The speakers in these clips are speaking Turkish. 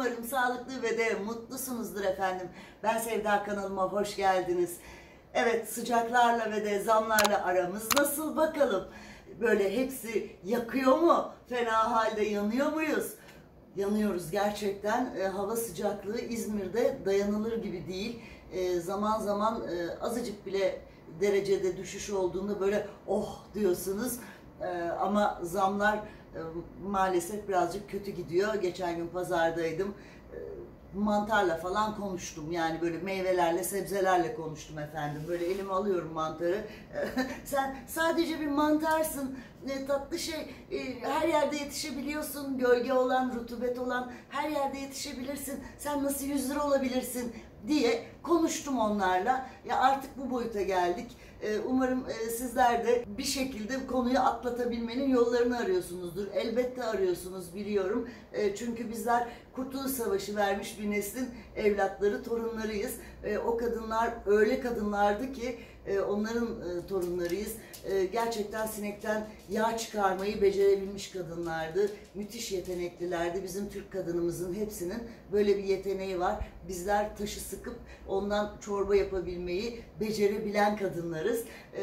Umarım sağlıklı ve de mutlusunuzdur efendim. Ben Sevda, kanalıma hoş geldiniz. Evet, sıcaklarla ve de zamlarla aramız nasıl bakalım? Böyle hepsi yakıyor mu? Fena halde yanıyor muyuz? Yanıyoruz gerçekten. Hava sıcaklığı İzmir'de dayanılır gibi değil. Zaman zaman azıcık bile derecede düşüş olduğunda böyle oh diyorsunuz. Ama zamlar maalesef birazcık kötü gidiyor. Geçen gün pazardaydım. Mantarla falan konuştum. Yani böyle meyvelerle, sebzelerle konuştum efendim. Böyle elime alıyorum mantarı. Sen sadece bir mantarsın. Tatlı şey. Her yerde yetişebiliyorsun. Gölge olan, rutubet olan her yerde yetişebilirsin. Sen nasıl 100 lira olabilirsin diye konuştum onlarla. Ya artık bu boyuta geldik. Umarım sizler de bir şekilde konuyu atlatabilmenin yollarını arıyorsunuzdur. Elbette arıyorsunuz, biliyorum. Çünkü bizler Kurtuluş Savaşı vermiş bir neslin evlatları, torunlarıyız. O kadınlar öyle kadınlardı ki onların torunlarıyız. Gerçekten sinekten yağ çıkarmayı becerebilmiş kadınlardı. Müthiş yeteneklilerdi. Bizim Türk kadınımızın hepsinin böyle bir yeteneği var. Bizler taşı sıkıp ondan çorba yapabilmeyi becerebilen kadınlarız.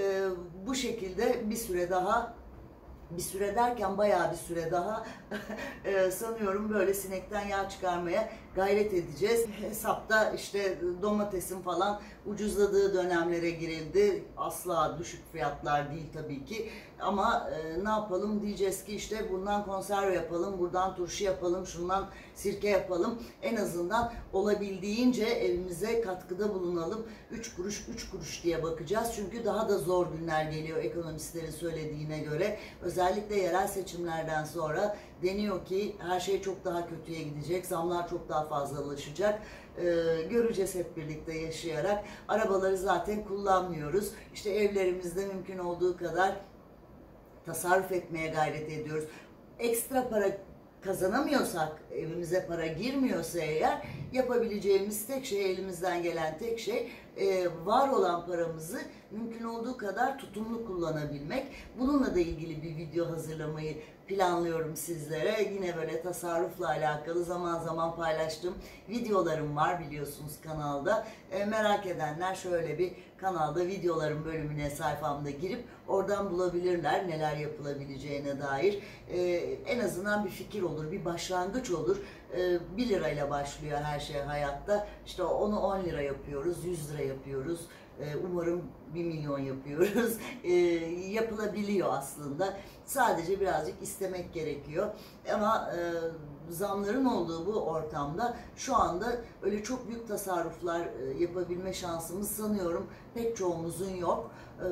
Bu şekilde bir süre daha, bir süre derken bayağı bir süre daha sanıyorum böyle sinekten yağ çıkarmaya gayret edeceğiz. Hesapta işte domatesin falan ucuzladığı dönemlere girildi. Asla düşük fiyatlar değil tabii ki. Ama ne yapalım, diyeceğiz ki işte bundan konserve yapalım, buradan turşu yapalım, şundan sirke yapalım. En azından olabildiğince evimize katkıda bulunalım. 3 kuruş 3 kuruş diye bakacağız. Çünkü daha da zor günler geliyor ekonomistlerin söylediğine göre. Özellikle yerel seçimlerden sonra deniyor ki her şey çok daha kötüye gidecek. Zamlar çok daha fazlalaşacak. Göreceğiz hep birlikte yaşayarak. Arabaları zaten kullanmıyoruz. İşte evlerimizde mümkün olduğu kadar tasarruf etmeye gayret ediyoruz. Ekstra para kazanamıyorsak, evimize para girmiyorsa eğer, yapabileceğimiz tek şey, elimizden gelen tek şey var olan paramızı mümkün olduğu kadar tutumlu kullanabilmek. Bununla da ilgili bir video hazırlamayı planlıyorum sizlere. Yine böyle tasarrufla alakalı zaman zaman paylaştığım videolarım var biliyorsunuz kanalda. Merak edenler şöyle bir kanalda videoların bölümüne, sayfamda girip oradan bulabilirler neler yapılabileceğine dair. En azından bir fikir olur, bir başlangıç olur. 1 lirayla başlıyor her şey hayatta. İşte onu 10 lira yapıyoruz, 100 lira yapıyoruz. Umarım 1 milyon yapıyoruz. Yapılabiliyor aslında. Sadece birazcık istemek gerekiyor. Ama zamların olduğu bu ortamda şu anda öyle çok büyük tasarruflar yapabilme şansımız sanıyorum pek çoğumuzun yok.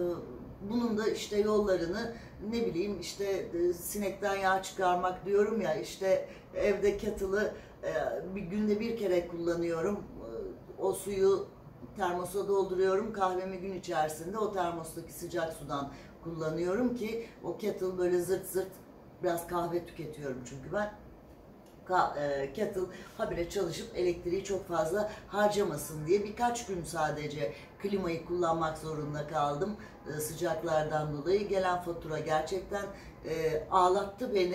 Bunun da işte yollarını, ne bileyim, işte sinekten yağ çıkarmak diyorum ya, işte evde kettle'ı bir günde bir kere kullanıyorum. O suyu termosa dolduruyorum. Kahvemi gün içerisinde o termostaki sıcak sudan kullanıyorum ki o kettle böyle zırt zırt, biraz kahve tüketiyorum çünkü ben. Kettle habire çalışıp elektriği çok fazla harcamasın diye birkaç gün sadece klimayı kullanmak zorunda kaldım sıcaklardan dolayı. Gelen fatura gerçekten ağlattı beni.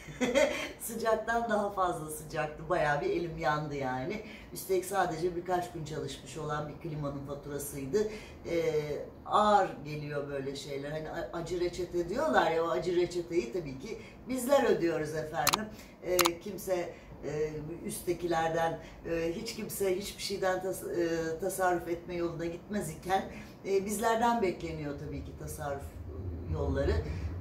Sıcaktan daha fazla sıcaktı. Bayağı bir elim yandı yani. Üstelik sadece birkaç gün çalışmış olan bir klimanın faturasıydı. Ağır geliyor böyle şeyler. Hani acı reçete diyorlar ya, o acı reçeteyi tabii ki bizler ödüyoruz efendim. Kimse üsttekilerden, hiç kimse hiçbir şeyden tasarruf etme yoluna gitmez iken bizlerden bekleniyor tabii ki tasarruf yolları.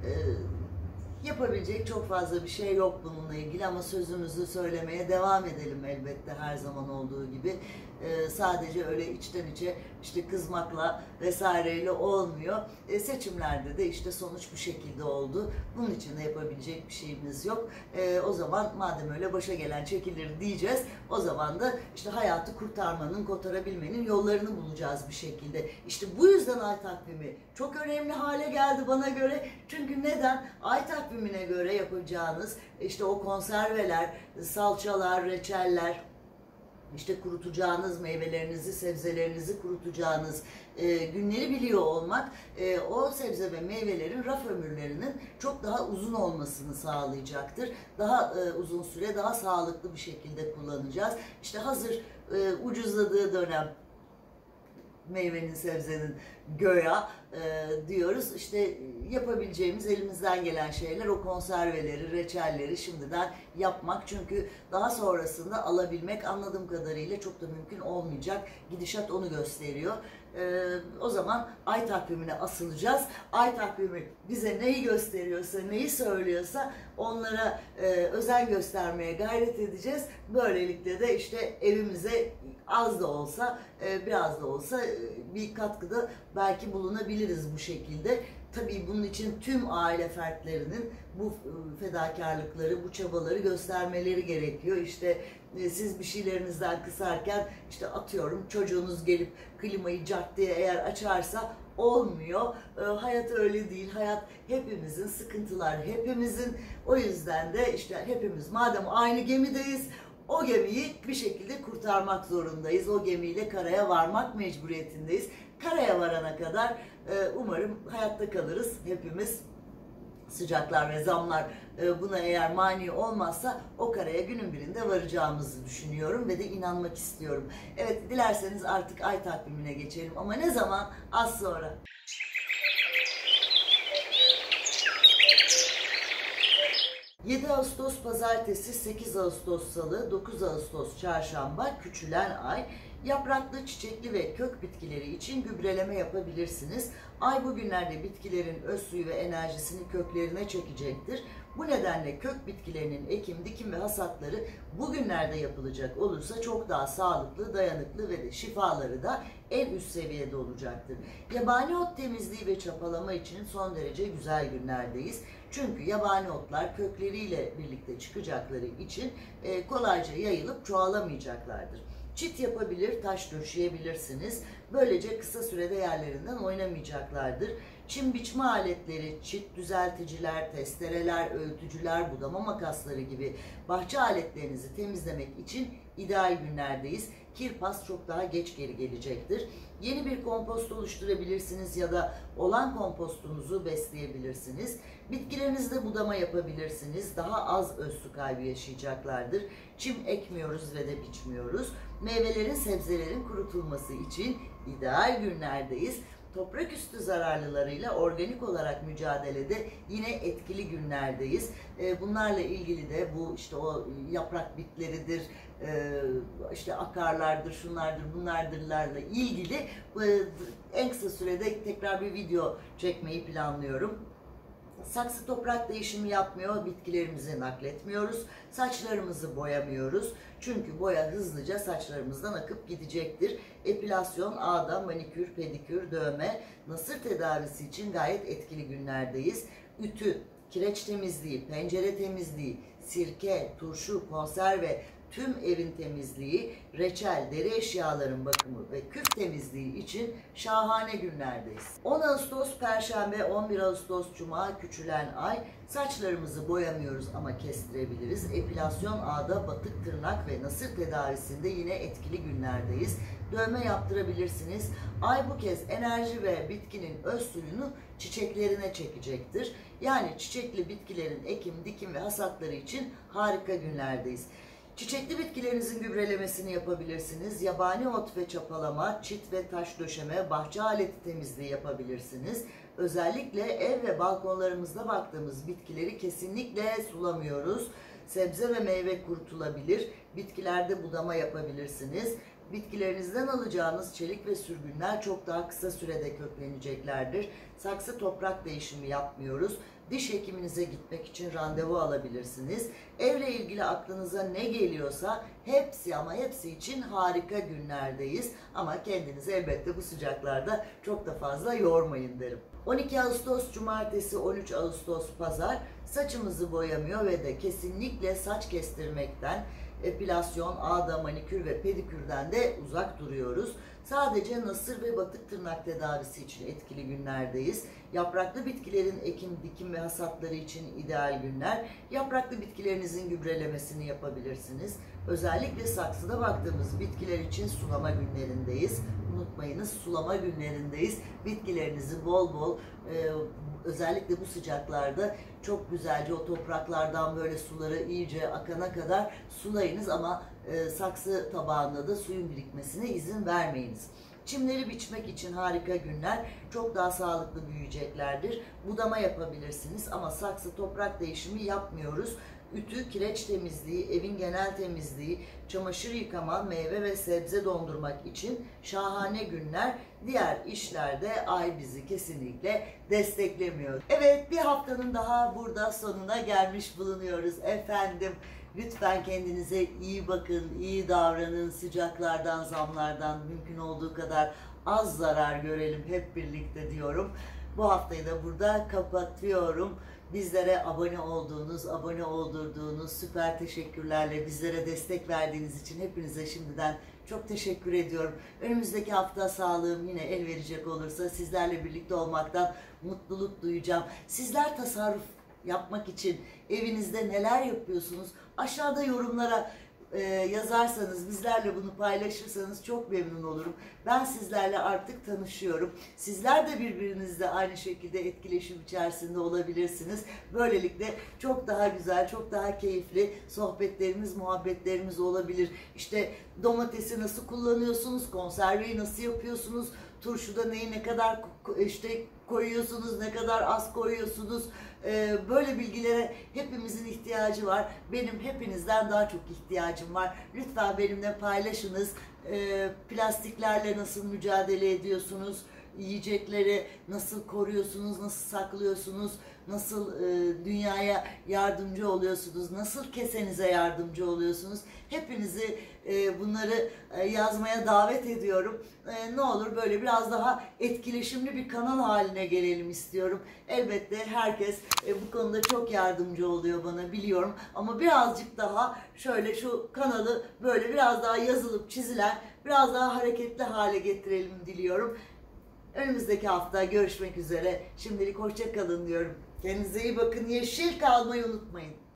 Yapabilecek çok fazla bir şey yok bununla ilgili ama sözümüzü söylemeye devam edelim elbette, her zaman olduğu gibi. Sadece öyle içten içe işte kızmakla vesaireyle olmuyor. Seçimlerde de işte sonuç bu şekilde oldu. Bunun için de yapabilecek bir şeyimiz yok. O zaman madem öyle başa gelen çekilir diyeceğiz. O zaman da işte hayatı kurtarmanın, kurtarabilmenin yollarını bulacağız bir şekilde. İşte bu yüzden ay takvimi çok önemli hale geldi bana göre. Çünkü neden? Ay takvimine göre yapacağınız işte o konserveler, salçalar, reçeller, işte kurutacağınız meyvelerinizi, sebzelerinizi kurutacağınız günleri biliyor olmak o sebze ve meyvelerin raf ömürlerinin çok daha uzun olmasını sağlayacaktır. Daha uzun süre, daha sağlıklı bir şekilde kullanacağız. İşte hazır ucuzladığı dönem meyvenin, sebzenin göya diyoruz. İşte yapabileceğimiz elimizden gelen şeyler o konserveleri, reçelleri şimdiden yapmak. Çünkü daha sonrasında alabilmek anladığım kadarıyla çok da mümkün olmayacak. Gidişat onu gösteriyor. O zaman ay takvimine asılacağız. Ay takvimi bize neyi gösteriyorsa, neyi söylüyorsa onlara özen göstermeye gayret edeceğiz. Böylelikle de işte evimize az da olsa, biraz da olsa bir katkıda belki bulunabiliriz bu şekilde. Tabii bunun için tüm aile fertlerinin bu fedakarlıkları, bu çabaları göstermeleri gerekiyor. İşte siz bir şeylerinizden kısarken işte atıyorum çocuğunuz gelip klimayı cart diye eğer açarsa olmuyor. Hayat öyle değil. Hayat hepimizin, sıkıntılar hepimizin. O yüzden de işte hepimiz madem aynı gemideyiz, o gemiyi bir şekilde kurtarmak zorundayız. O gemiyle karaya varmak mecburiyetindeyiz. Karaya varana kadar umarım hayatta kalırız hepimiz. Sıcaklar ve zamlar buna eğer mani olmazsa o karaya günün birinde varacağımızı düşünüyorum ve de inanmak istiyorum. Evet, dilerseniz artık ay takvimine geçelim ama ne zaman? Az sonra. 7 Ağustos Pazartesi, 8 Ağustos Salı, 9 Ağustos Çarşamba küçülen ay. Yapraklı, çiçekli ve kök bitkileri için gübreleme yapabilirsiniz. Ay bu günlerde bitkilerin öz suyu ve enerjisini köklerine çekecektir. Bu nedenle kök bitkilerinin ekim, dikim ve hasatları bugünlerde yapılacak olursa çok daha sağlıklı, dayanıklı ve de şifaları da en üst seviyede olacaktır. Yabani ot temizliği ve çapalama için son derece güzel günlerdeyiz. Çünkü yabani otlar kökleriyle birlikte çıkacakları için kolayca yayılıp çoğalamayacaklardır. Çit yapabilir, taş döşeyebilirsiniz. Böylece kısa sürede yerlerinden oynamayacaklardır. Çim biçme aletleri, çit düzelticiler, testereler, öğütücüler, budama makasları gibi bahçe aletlerinizi temizlemek için ideal günlerdeyiz. Kirpas çok daha geç geri gelecektir. Yeni bir kompost oluşturabilirsiniz ya da olan kompostunuzu besleyebilirsiniz. Bitkilerinizde budama yapabilirsiniz. Daha az öz su kaybı yaşayacaklardır. Çim ekmiyoruz ve de biçmiyoruz. Meyvelerin, sebzelerin kurutulması için ideal günlerdeyiz. Toprak üstü zararlılarıyla organik olarak mücadelede yine etkili günlerdeyiz. Bunlarla ilgili de bu işte o yaprak bitleridir, işte akarlardır, şunlardır, bunlardırlarla ilgili en kısa sürede tekrar bir video çekmeyi planlıyorum. Saksı toprak değişimi yapmıyor, bitkilerimizi nakletmiyoruz, saçlarımızı boyamıyoruz. Çünkü boya hızlıca saçlarımızdan akıp gidecektir. Epilasyon, ağda, manikür, pedikür, dövme, nasır tedavisi için gayet etkili günlerdeyiz. Ütü, kireç temizliği, pencere temizliği, sirke, turşu, konserve, tüm evin temizliği, reçel, deri eşyaların bakımı ve küf temizliği için şahane günlerdeyiz. 10 Ağustos Perşembe, 11 Ağustos Cuma küçülen ay. Saçlarımızı boyamıyoruz ama kestirebiliriz. Epilasyon, ağda, batık, tırnak ve nasır tedavisinde yine etkili günlerdeyiz. Dövme yaptırabilirsiniz. Ay bu kez enerji ve bitkinin öz suyunu çiçeklerine çekecektir. Yani çiçekli bitkilerin ekim, dikim ve hasatları için harika günlerdeyiz. Çiçekli bitkilerinizin gübrelemesini yapabilirsiniz. Yabani ot ve çapalama, çit ve taş döşeme, bahçe aleti temizliği yapabilirsiniz. Özellikle ev ve balkonlarımızda baktığımız bitkileri kesinlikle sulamıyoruz. Sebze ve meyve kurutulabilir. Bitkilerde budama yapabilirsiniz. Bitkilerinizden alacağınız çelik ve sürgünler çok daha kısa sürede kökleneceklerdir. Saksı toprak değişimi yapmıyoruz. Diş hekiminize gitmek için randevu alabilirsiniz. Evle ilgili aklınıza ne geliyorsa hepsi ama hepsi için harika günlerdeyiz. Ama kendinizi elbette bu sıcaklarda çok da fazla yormayın derim. 12 Ağustos Cumartesi, 13 Ağustos Pazar saçımızı boyamıyor ve de kesinlikle saç kestirmekten, epilasyon, ağda, manikür ve pedikürden de uzak duruyoruz. Sadece nasır ve batık tırnak tedavisi için etkili günlerdeyiz. Yapraklı bitkilerin ekim, dikim ve hasatları için ideal günler. Yapraklı bitkilerinizin gübrelemesini yapabilirsiniz. Özellikle saksıda baktığımız bitkiler için sulama günlerindeyiz. Unutmayınız, sulama günlerindeyiz. Bitkilerinizi bol bol özellikle bu sıcaklarda çok güzelce o topraklardan böyle suları iyice akana kadar sulayınız ama saksı tabağında da suyun birikmesine izin vermeyiniz. Çimleri biçmek için harika günler, çok daha sağlıklı büyüyeceklerdir. Budama yapabilirsiniz ama saksı toprak değişimi yapmıyoruz. Ütü, kireç temizliği, evin genel temizliği, çamaşır yıkama, meyve ve sebze dondurmak için şahane günler. Diğer işlerde ay bizi kesinlikle desteklemiyor. Evet, bir haftanın daha burada sonuna gelmiş bulunuyoruz efendim. Lütfen kendinize iyi bakın, iyi davranın, sıcaklardan, zamlardan mümkün olduğu kadar az zarar görelim hep birlikte diyorum. Bu haftayı da burada kapatıyorum. Bizlere abone olduğunuz, abone oldurduğunuz süper teşekkürlerle bizlere destek verdiğiniz için hepinize şimdiden çok teşekkür ediyorum. Önümüzdeki hafta sağlığım yine el verecek olursa sizlerle birlikte olmaktan mutluluk duyacağım. Sizler tasarruf yapmak için evinizde neler yapıyorsunuz? Aşağıda yorumlara yazarsanız, bizlerle bunu paylaşırsanız çok memnun olurum. Ben sizlerle artık tanışıyorum. Sizler de birbirinizle aynı şekilde etkileşim içerisinde olabilirsiniz. Böylelikle çok daha güzel, çok daha keyifli sohbetlerimiz, muhabbetlerimiz olabilir. İşte domatesi nasıl kullanıyorsunuz, konserveyi nasıl yapıyorsunuz, turşuda neyi ne kadar işte koyuyorsunuz, ne kadar az koyuyorsunuz. Böyle bilgilere hepimizin ihtiyacı var. Benim hepinizden daha çok ihtiyacım var. Lütfen benimle paylaşınız. Plastiklerle nasıl mücadele ediyorsunuz? Yiyecekleri nasıl koruyorsunuz? Nasıl saklıyorsunuz? Nasıl dünyaya yardımcı oluyorsunuz? Nasıl kesenize yardımcı oluyorsunuz? Hepinizi bunları yazmaya davet ediyorum. Ne olur böyle biraz daha etkileşimli bir kanal haline gelelim istiyorum. Elbette herkes bu konuda çok yardımcı oluyor bana, biliyorum. Ama birazcık daha şöyle şu kanalı böyle biraz daha yazılıp çizilen, biraz daha hareketli hale getirelim diliyorum. Önümüzdeki hafta görüşmek üzere. Şimdilik hoşça kalın diyorum. Kendinize iyi bakın. Yeşil kalmayı unutmayın.